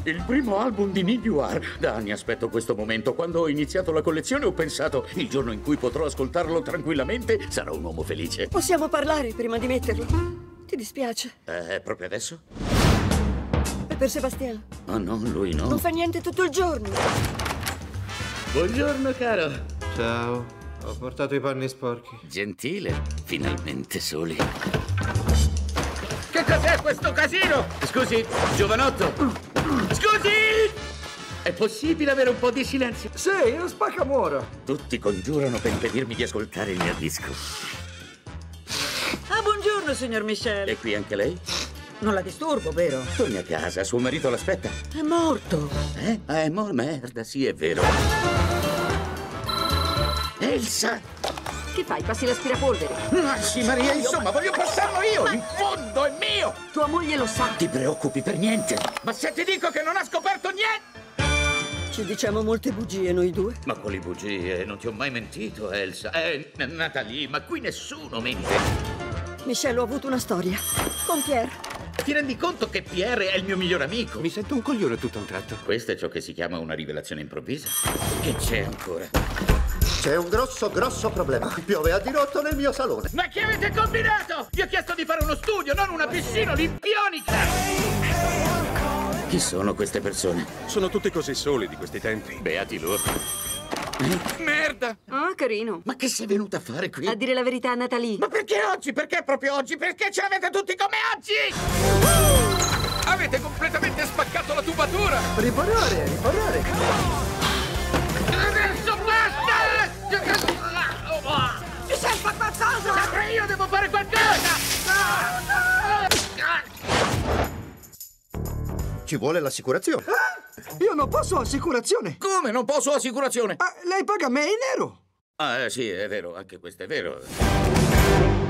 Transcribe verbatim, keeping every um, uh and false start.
Il primo album di Need You Are. Da anni aspetto questo momento. Quando ho iniziato la collezione ho pensato, il giorno in cui potrò ascoltarlo tranquillamente, sarò un uomo felice. Possiamo parlare prima di metterlo? Ti dispiace? Eh, proprio adesso? È per Sebastian. Oh no, lui no. Non fa niente tutto il giorno. Buongiorno, caro. Ciao. Ho portato i panni sporchi. Gentile. Finalmente soli. Che cos'è questo casino? Scusi, giovanotto. Scusi! È possibile avere un po' di silenzio? Sì, io spaccamuora. Tutti congiurano per impedirmi di ascoltare il mio disco. Ah, buongiorno, signor Michel. E qui anche lei? Non la disturbo, vero? Torni a casa, suo marito l'aspetta. È morto. Eh? Ah, è mo... merda, sì, è vero. Elsa! Che fai? Passi l'aspirapolvere? Ah, sì, Maria, insomma, voglio passarlo io! In fondo è mio! Tua moglie lo sa. Ti preoccupi per niente! Ma se ti dico che non ha scoperto niente! Ci diciamo molte bugie noi due. Ma quali bugie? Non ti ho mai mentito, Elsa. È nata lì, ma qui nessuno mente. Michel, ho avuto una storia. Con Pierre. Ti rendi conto che Pierre è il mio migliore amico? Mi sento un coglione tutto a un tratto. Questo è ciò che si chiama una rivelazione improvvisa. Che c'è ancora? C'è un grosso, grosso problema. Piove a dirotto nel mio salone. Ma che avete combinato? Vi ho chiesto di fare uno studio, non una piscina olimpionica! Chi sono queste persone? Sono tutti così soli di questi tempi. Beati loro. Merda! Ah, carino. Ma che sei venuta a fare qui? A dire la verità a Natalie. Ma perché oggi? Perché proprio oggi? Perché ce l'avete tutti come oggi? Avete completamente spaccato la tubatura! Riparare, riparare. Adesso basta! Michel, fa qualcosa! Sempre io devo fare qualcosa! Ci vuole l'assicurazione. Io non posso assicurazione. Come non posso assicurazione? Ah, lei paga me in nero. Ah, sì, è vero, anche questo è vero.